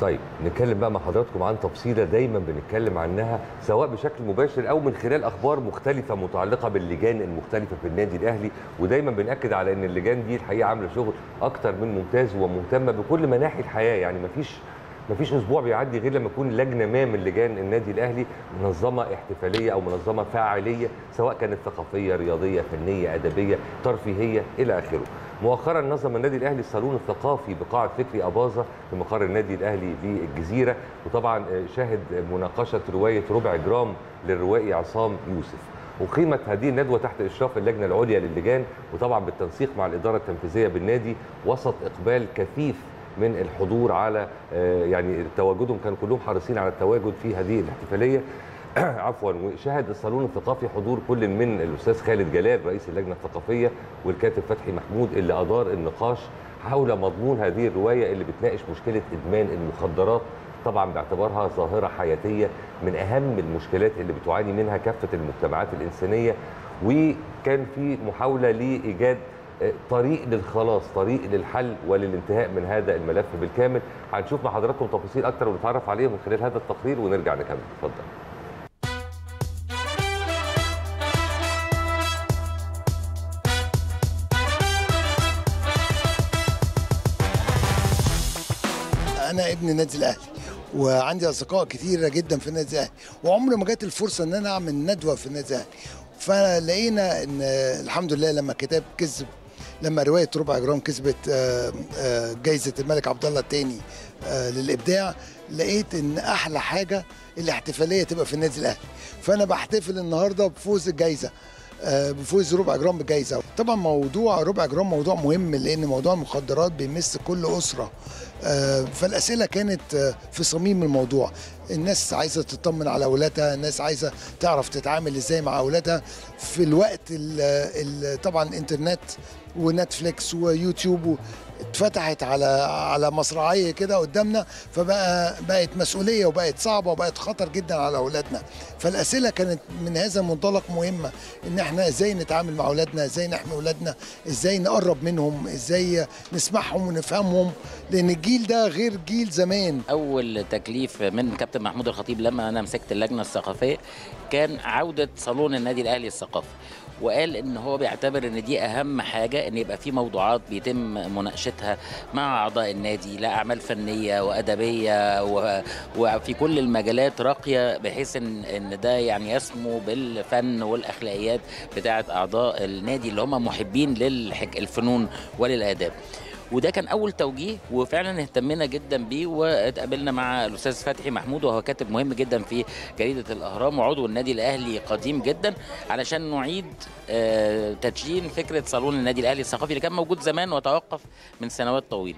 طيب نتكلم بقى مع حضراتكم عن تفصيله دايما بنتكلم عنها سواء بشكل مباشر او من خلال اخبار مختلفه متعلقه باللجان المختلفه في النادي الاهلي، ودايما بناكد على ان اللجان دي الحقيقه عامله شغل اكتر من ممتاز ومهتمه بكل مناحي الحياه. يعني مفيش اسبوع بيعدي غير لما يكون لجنه ما من لجان النادي الاهلي منظمه احتفاليه او منظمه فاعليه، سواء كانت ثقافيه رياضيه فنيه ادبيه ترفيهيه الى اخره. مؤخرا نظم النادي الاهلي الصالون الثقافي بقاعه فكري اباظه في مقر النادي الاهلي بالجزيره، وطبعا شهد مناقشه روايه ربع جرام للروائي عصام يوسف. أقيمت هذه الندوة تحت إشراف اللجنة العليا للجان، وطبعا بالتنسيق مع الإدارة التنفيذية بالنادي، وسط إقبال كثيف من الحضور على يعني تواجدهم، كانوا كلهم حريصين على التواجد في هذه الاحتفالية. عفوا. وشهد الصالون الثقافي حضور كل من الأستاذ خالد جلال رئيس اللجنة الثقافية والكاتب فتحي محمود اللي أدار النقاش حول مضمون هذه الرواية اللي بتناقش مشكلة إدمان المخدرات، طبعا باعتبارها ظاهرة حياتية من أهم المشكلات اللي بتعاني منها كافة المجتمعات الإنسانية. وكان في محاولة لإيجاد طريق للخلاص، طريق للحل وللانتهاء من هذا الملف بالكامل. هنشوف مع حضراتكم تفاصيل أكتر ونتعرف عليها من خلال هذا التقرير ونرجع نكمل. اتفضل. أنا ابن النادي الأهلي وعندي أصدقاء كثيرة جدا في النادي الأهلي، وعمري ما جات الفرصة إن أنا أعمل ندوة في النادي الأهلي. فلقينا إن الحمد لله لما كتاب كسب، لما رواية ربع جرام كسبت جايزة الملك عبد الله الثاني للإبداع، لقيت إن أحلى حاجة الاحتفالية تبقى في النادي الأهلي. فأنا بحتفل النهاردة بفوز الجايزة، بفوز ربع جرام بالجايزه. طبعا موضوع ربع جرام موضوع مهم لان موضوع المخدرات بيمس كل اسره، فالاسئله كانت في صميم الموضوع. الناس عايزه تطمن على اولادها، الناس عايزه تعرف تتعامل ازاي مع اولادها في الوقت طبعا الانترنت ونتفليكس ويوتيوب اتفتحت على مصراعيه كده قدامنا، بقت مسؤوليه وبقت صعبه وبقت خطر جدا على اولادنا. فالاسئله كانت من هذا المنطلق مهمه، ان احنا ازاي نتعامل مع اولادنا، ازاي نحمي اولادنا، ازاي نقرب منهم، ازاي نسمعهم ونفهمهم، لان الجيل ده غير جيل زمان. اول تكليف من كابتن محمود الخطيب لما انا مسكت اللجنه الثقافيه كان عوده صالون النادي الاهلي الثقافي، وقال ان هو بيعتبر ان دي اهم حاجه، ان يبقى في موضوعات بيتم مناقشتها مع اعضاء النادي، لا اعمال فنيه وادبيه وفي كل المجالات راقيه، بحيث ان ده يعني يسمو بالفن والاخلاقيات بتاعه اعضاء النادي اللي هم محبين للفنون وللاداب. وده كان اول توجيه، وفعلا اهتمينا جدا بيه، واتقابلنا مع الاستاذ فتحي محمود وهو كاتب مهم جدا في جريده الاهرام وعضو النادي الاهلي قديم جدا، علشان نعيد تدشين فكره صالون النادي الاهلي الثقافي اللي كان موجود زمان وتوقف من سنوات طويله.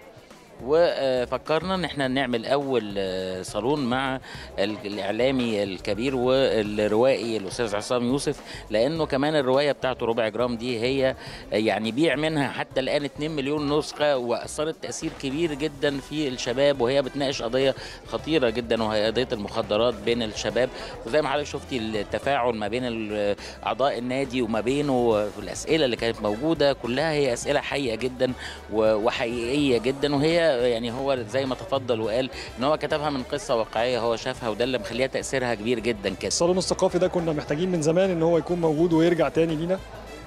وفكرنا ان احنا نعمل اول صالون مع الاعلامي الكبير والروائي الاستاذ عصام يوسف، لانه كمان الروايه بتاعته ربع جرام دي هي يعني بيع منها حتى الان 2 مليون نسخه، واثرت تاثير كبير جدا في الشباب، وهي بتناقش قضيه خطيره جدا وهي قضيه المخدرات بين الشباب. وزي ما حضرتك شفتي التفاعل ما بين اعضاء النادي وما بينه، الاسئله اللي كانت موجوده كلها هي اسئله حيه جدا وحقيقيه جدا، وهي يعني هو زي ما تفضل وقال ان هو كتبها من قصه واقعيه هو شافها، وده اللي مخليها تاثيرها كبير جدا كده. الصالون الثقافي ده كنا محتاجين من زمان ان هو يكون موجود ويرجع تاني لينا.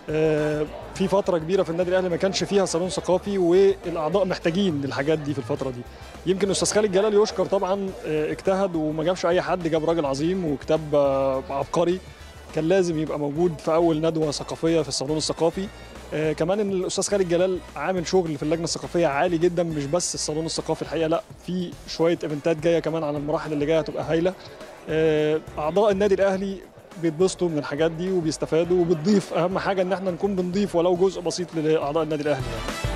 في فتره كبيره في النادي الاهلي ما كانش فيها صالون ثقافي، والاعضاء محتاجين الحاجات دي في الفتره دي. يمكن الاستاذ خالد جلال يشكر طبعا، اجتهد وما جابش اي حد، جاب راجل عظيم وكتاب عبقري كان لازم يبقى موجود في اول ندوه ثقافيه في الصالون الثقافي. كمان ان الاستاذ خالد جلال عامل شغل في اللجنه الثقافيه عالي جدا، مش بس الصالون الثقافي الحقيقه، لا في شويه ايفنتات جايه كمان على المراحل اللي جايه هتبقى هايله. اعضاء النادي الاهلي بيتبسطوا من الحاجات دي وبيستفادوا، وبتضيف اهم حاجه ان احنا نكون بنضيف ولو جزء بسيط لاعضاء النادي الاهلي يعني.